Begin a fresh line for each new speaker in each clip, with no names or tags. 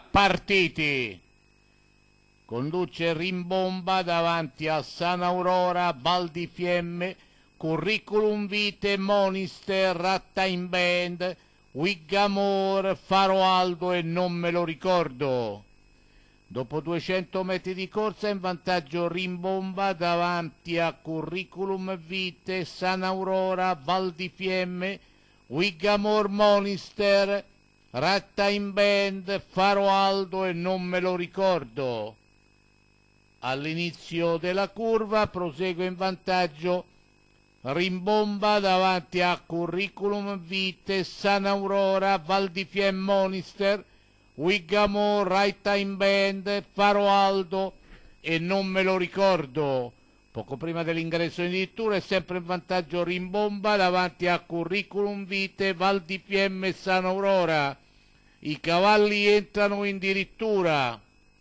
partiti. Conduce Rimbomba davanti a San Aurora, Val di Fiemme, Curriculum Vitae, Monister, Ratta in Band, Wiggamore, Faro Aldo e non me lo ricordo. Dopo 200 metri di corsa in vantaggio Rimbomba davanti a Curriculum Vitae, San Aurora, Val di Fiemme, Wiggamore, Monister, Ratta in Band, Faro Aldo e non me lo ricordo. All'inizio della curva prosegue in vantaggio Rimbomba davanti a Curriculum Vitae, San Aurora, Val di Fiemme, Monister, Wiggamore, Right Time Band, Faro Aldo e non me lo ricordo. Poco prima dell'ingresso in dirittura è sempre in vantaggio Rimbomba davanti a Curriculum Vitae, Val di Fiemme e San Aurora. I cavalli entrano in dirittura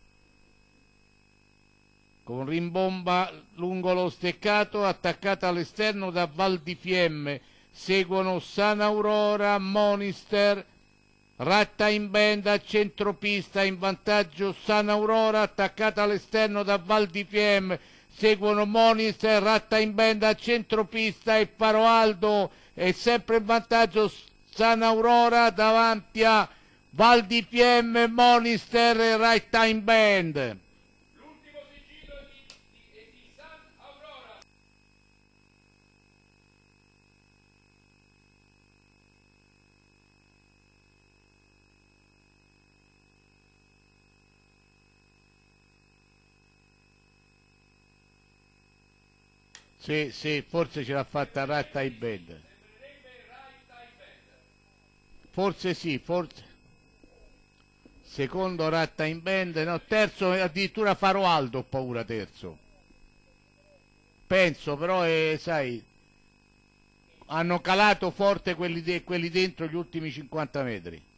con Rimbomba lungo lo steccato attaccata all'esterno da Val di Fiemme. Seguono San Aurora, Monister, Ratta in Band a centropista, in vantaggio San Aurora attaccata all'esterno da Val di Fiemme. Seguono Monister, Ratta in Band a centropista e Faro Aldo è sempre in vantaggio San Aurora davanti a Val di Fiemme, Monister e Ratta in Band. Sì, forse ce l'ha fatta Ratta in Band. Forse sì, forse. Secondo Ratta in Band, no, terzo addirittura Faro Aldo, ho paura terzo. Penso, però, sai, hanno calato forte quelli dentro gli ultimi 50 metri.